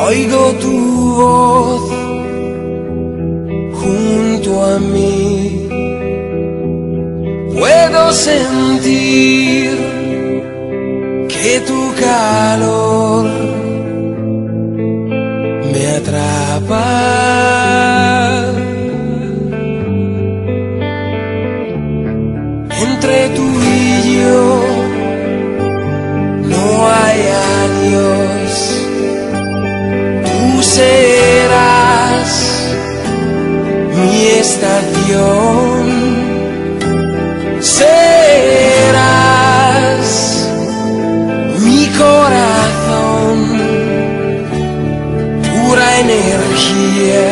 Oigo tu voz junto a mí, puedo sentir que tu calor me atrapa. Entre tú y yo no hay adiós. Tú serás mi estación, serás mi corazón, pura energía,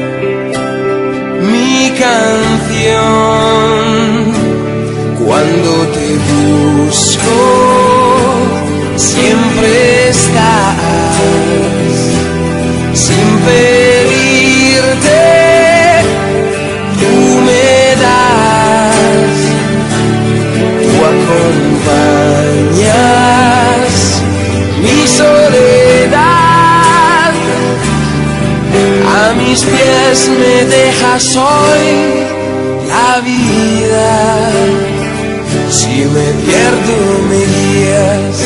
mi canción. Cuando te busco, siempre estás, sin pedirte, tú me das, tú acompañas mi soledad, a mis pies me dejas hoy la vida. Si me pierdo me guías.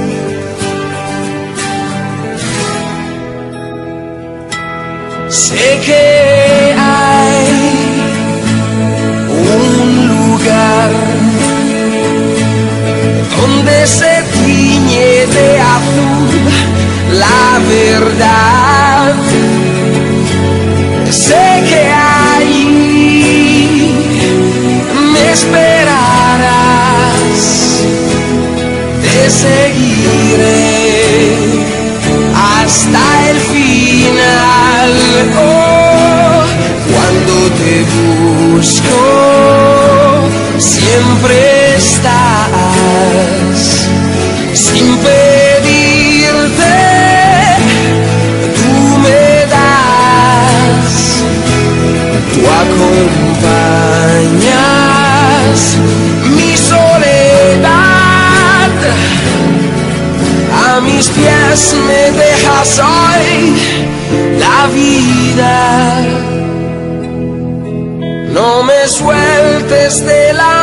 Sé que hay un lugar donde se tiñe de azul la verdad. Sé que allí me esperarás, te seguiré hasta el final. Oh, cuando te busco, siempre estás, sin pedirte, tú me das, tú acompañas mi soledad, a mis pies me dejas hoy la vida. No me sueltes de la